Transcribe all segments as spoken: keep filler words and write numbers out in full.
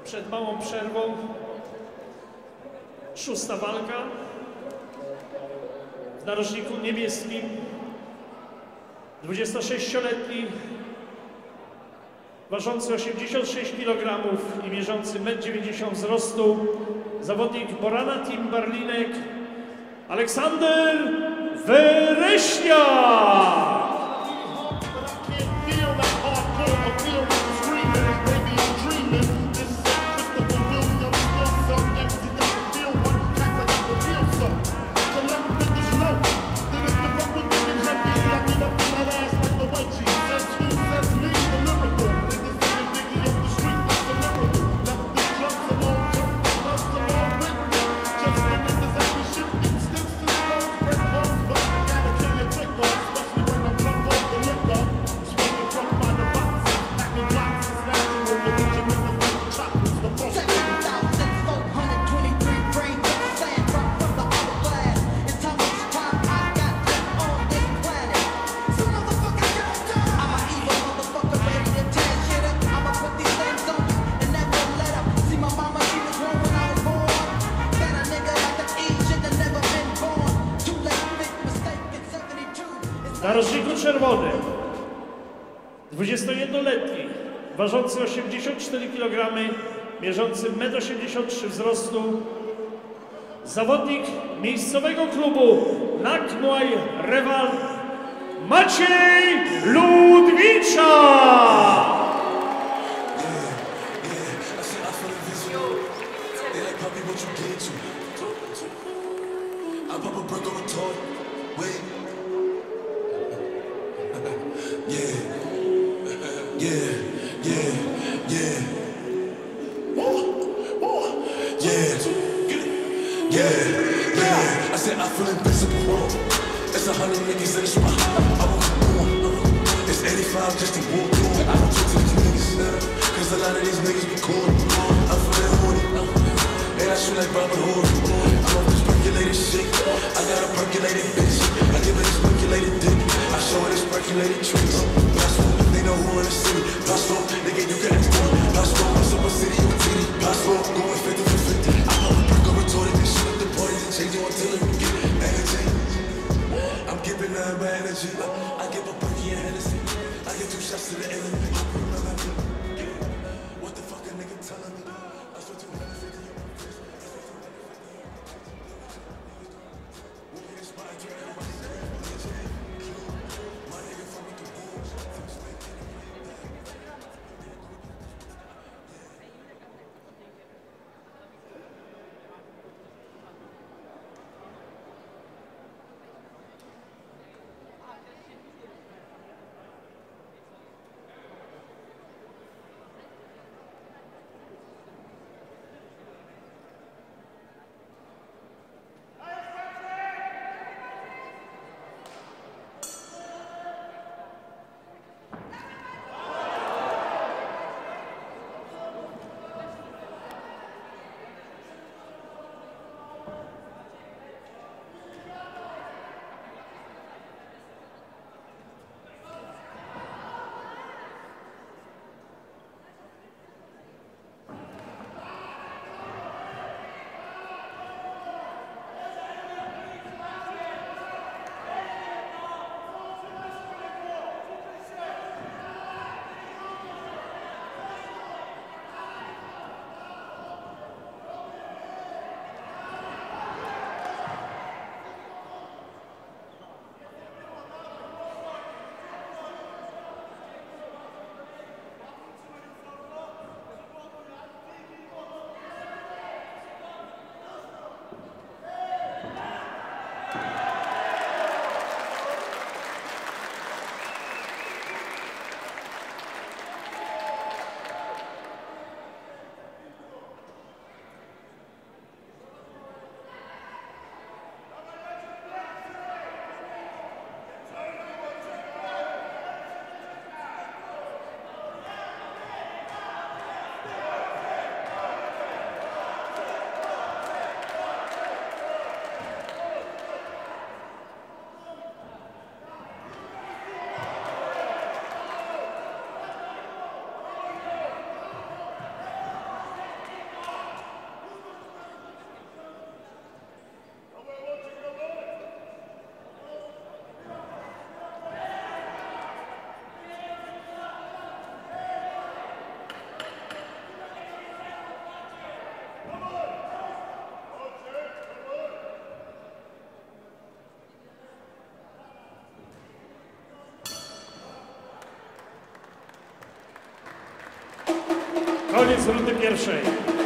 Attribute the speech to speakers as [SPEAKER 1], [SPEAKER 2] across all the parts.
[SPEAKER 1] przed małą przerwą. Szósta walka w narożniku niebieskim. dwudziestosześcioletni, ważący osiemdziesiąt sześć kilogramów i mierzący metr dziewięćdziesiąt wzrostu, zawodnik Borana Team Barlinek, Aleksander Wereśniak. W narożniku czerwonym dwudziestojednoletni, ważący osiemdziesiąt cztery kilogramy, mierzący metr osiemdziesiąt trzy wzrostu, zawodnik miejscowego klubu Nak Muay Rewal, Maciej Ludwicza.
[SPEAKER 2] Yeah, yeah, yeah. Woo, woo, yeah, yeah, yeah. I said I feel invincible. It's a hundred niggas in the spot. I won't come on. It's eighty-five just to walk on. I don't talk to these niggas, cause a lot of these niggas be cool. I'm feeling horny, and I shoot like Robert Hood. I'm on this percolated shit. I got a percolated bitch. I give her this percolated dick. I show her this percolated tricks. They know who in the city. Passport, nigga, you can ask me. Passport, I'm super city, you a titty. Passport, going fifty for fifty. I pop a perk, I'm retorted. This shit at the parties and change it until it get energy. I'm giving her my energy. I give a perky and Hennessy. I give two shots to the enemy. What the fuck a nigga telling me? I swear to God, fifty.
[SPEAKER 1] Koniec rundy pierwszej.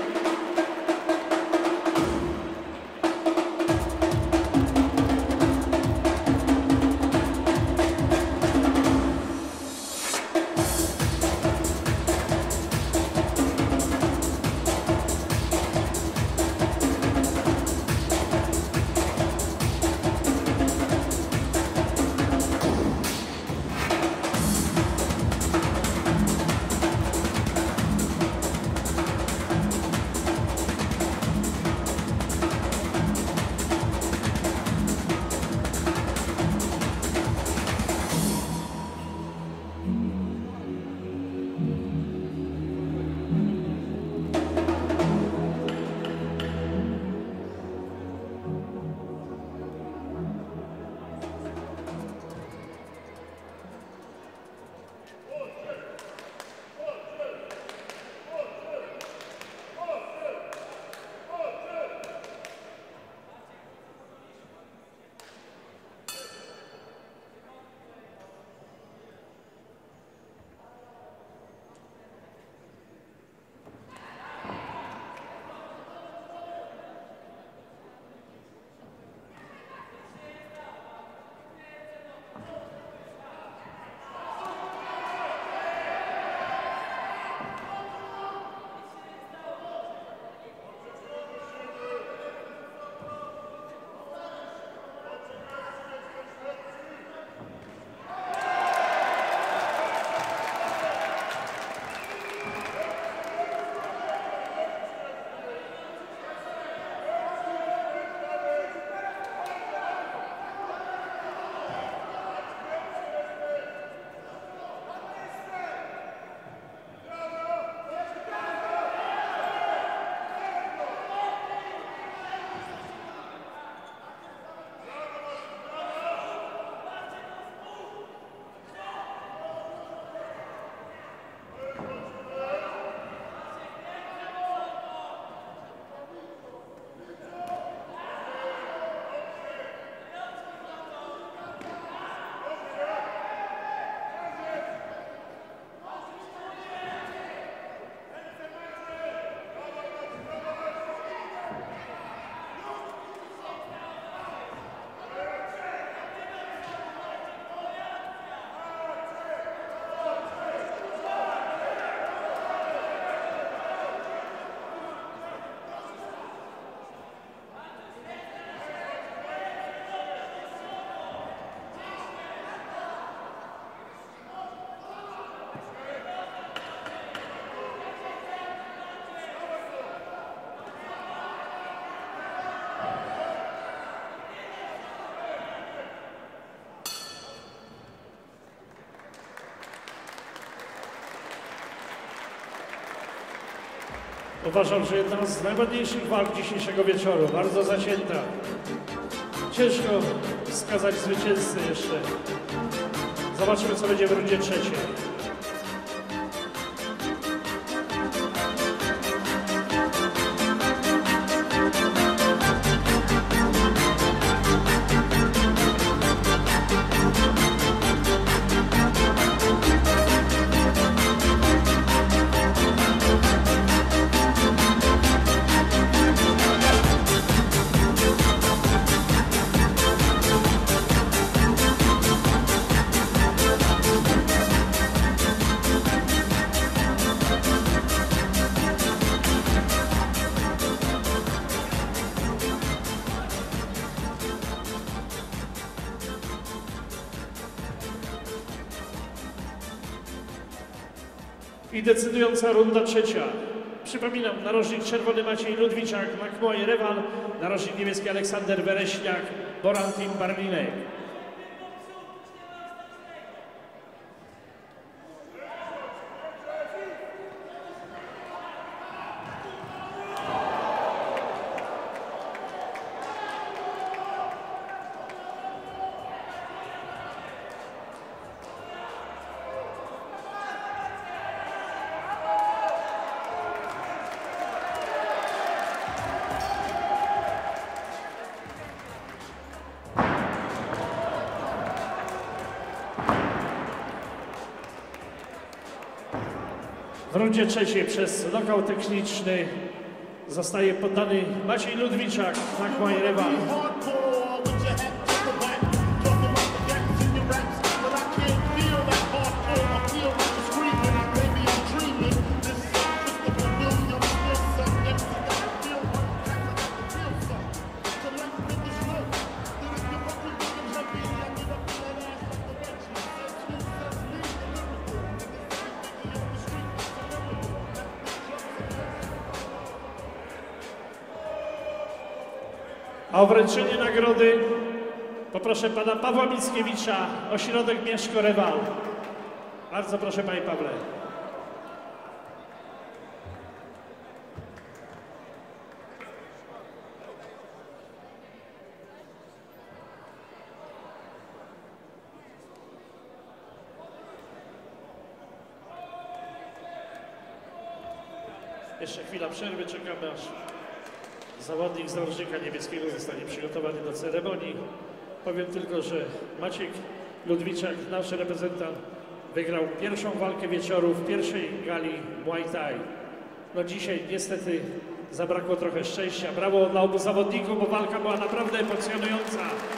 [SPEAKER 1] Uważam, że jedna z najładniejszych walk dzisiejszego wieczoru, bardzo zacięta. Ciężko wskazać zwycięzcę jeszcze. Zobaczymy, co będzie w rundzie trzeciej. I decydująca runda trzecia. Przypominam, narożnik czerwony Maciej Ludwiczak, McMoy rywal, narożnik niebieski Aleksander Wereśniak, Boran Team Barlinek. W rundzie trzeciej przez knockout techniczny zostaje poddany Maciej Ludwiczak, tak mój rywal. A o wręczenie nagrody poproszę pana Pawła Mickiewicza, Ośrodek Mieszko Rewal. Bardzo proszę, panie Pawle. Jeszcze chwila przerwy, czekamy aż zawodnik z narożnika niebieskiego zostanie przygotowany do ceremonii. Powiem tylko, że Maciek Ludwiczak, nasz reprezentant, wygrał pierwszą walkę wieczoru w pierwszej gali Muay Thai. No dzisiaj niestety zabrakło trochę szczęścia. Brawo dla obu zawodników, bo walka była naprawdę emocjonująca.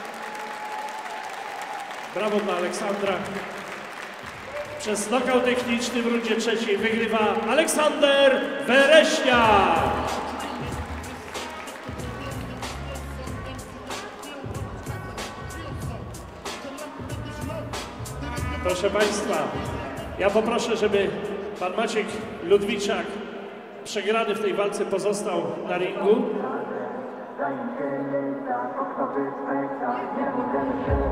[SPEAKER 1] Brawo dla Aleksandra. Przez knockout techniczny w rundzie trzeciej wygrywa Aleksander Wereśniak. Proszę państwa, ja poproszę, żeby pan Maciek Ludwiczak, przegrany w tej walce, pozostał na ringu.